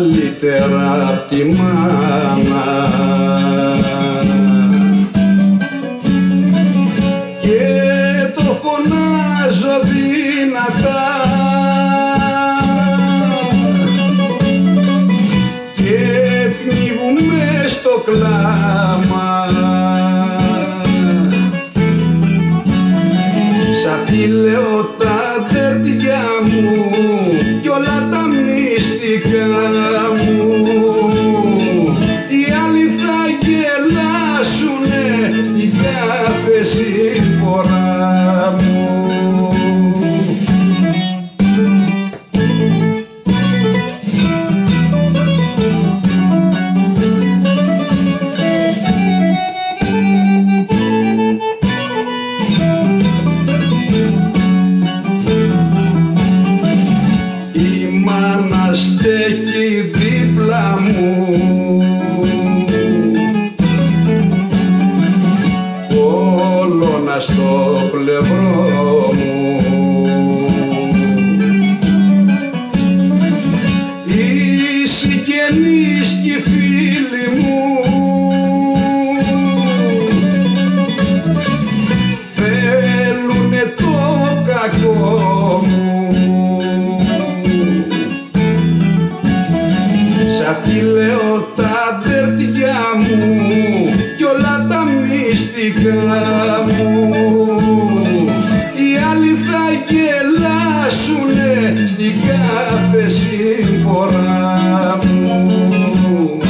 καλύτερα απ' τη μάνα. Και το φωνάζω δυνατά και πνίγουμε στο κλάμα. Σ' αυτή λέω τα τερτιά μου κι όλα τα μυστικά μου. Οι άλλοι θα γελάσουνε στη κάθε συμφορά μου. Η μάνα στέκει δίπλα μου, όλωνα στο πλευρό μου. Οι συγγενείς κι οι φίλοι μου θέλουνε το κακό μου. Σ' αυτή λέω τα τερτιά μου κι όλα τα μυστικά μου. Οι άλλοι θα γελάσουνε στην κάθε συμφορά μου.